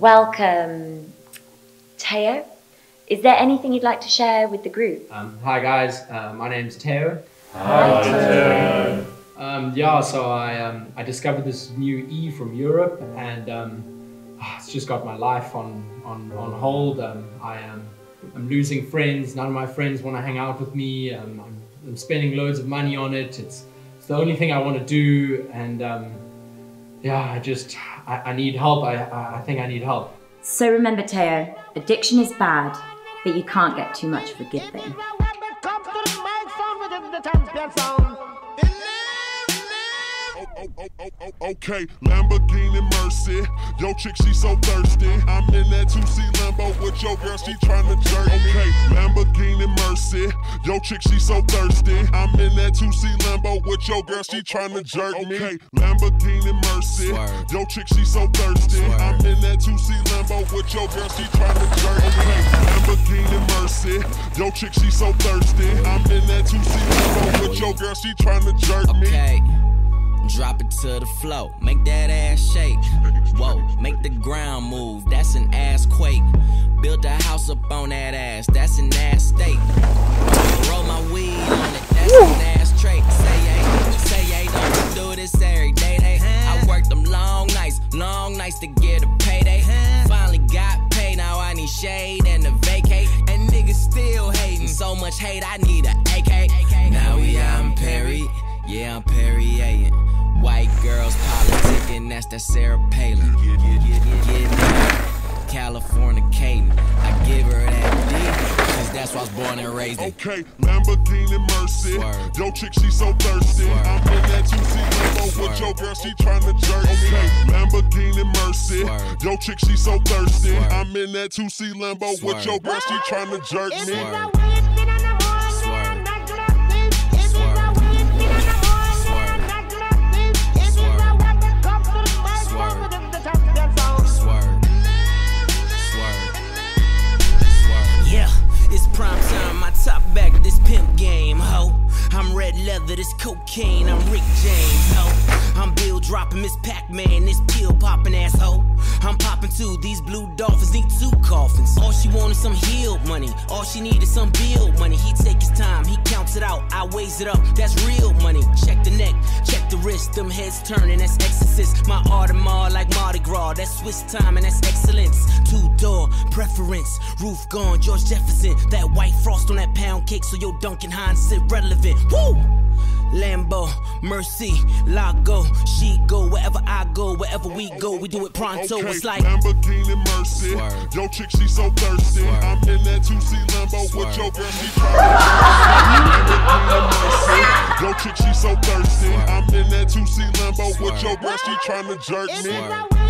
Welcome. Teo, is there anything you'd like to share with the group? Hi guys, my name's Teo. Hi Teo. So I discovered this new E from Europe, and it's just got my life on hold. I'm losing friends. None of my friends want to hang out with me. I'm spending loads of money on it. It's the only thing I want to do, and I need help. I think I need help. So remember, Teo, addiction is bad, but you can't get too much of a good thing. Okay, Lamborghini Mercy. Yo, chick, she so thirsty. I'm in that 2C Lambo with your girl, she tryna jerk me. Okay, Lamborghini Mercy. Yo, chick, she so thirsty. I'm in that 2C Lambo with your girl, she tryna jerk me. Okay, Lamborghini Mercy. Yo, chick, she so thirsty. I'm in that 2C Lambo with your girl, she tryna jerk me. Okay, Lamborghini Mercy. Yo, chick, she so thirsty. I'm in that 2C Lambo with your girl, she tryna jerk me. Okay. Drop it to the floor, make that ass shake. Whoa, make the ground move, that's an ass quake. Build a house up on that ass, that's an ass state. Roll my weed on it, that's an ass trait. Say yay, don't do this every day. I worked them long nights to get a payday. Finally got paid, now I need shade and a vacate. And niggas still hating, so much hate, I need a AK. Now we out in Perry, yeah, I'm Perrier. White girls politicking, that's that Sarah Palin. Californicating, I give her that D, cause that's why I was born and raised in. Okay, Lamborghini Mercy. Yo, chick, she so thirsty. I'm in that 2C Lambo with your girl, she tryna jerk me. Okay, Lamborghini Mercy. Yo, chick, she so thirsty. I'm in that 2C Lambo with your girl, she tryna jerk me. Prime time, my top back, this pimp game, ho. I'm red leather, this cocaine, I'm Rick James, ho. I'm Bill dropping Miss Pac-Man, this pill popping asshole. I'm popping too, these blue dolphins need 2 coffins. All she wanted some healed money, all she needed some bill money. He take his time, he counts it out, I weighs it up, that's real money. Check the neck, check the wrist, them heads turning, that's exorcist. My Audemars like Mardi Gras, that's Swiss time and that's excellence. 2-door preference, roof gone, George Jefferson. That white frost on that pound cake, so your Duncan Hines sit relevant. Woo! Lambo, Mercy, Lago, she go wherever I go, wherever we go, we do it pronto. Okay, it's like Lamborghini Mercy. Yo, chick, she so thirsty. I'm in that 2C Lambo with your girl, she tryna. Yo, chick, she so thirsty. I'm in that 2C Lambo with your girl, she tryna jerk me.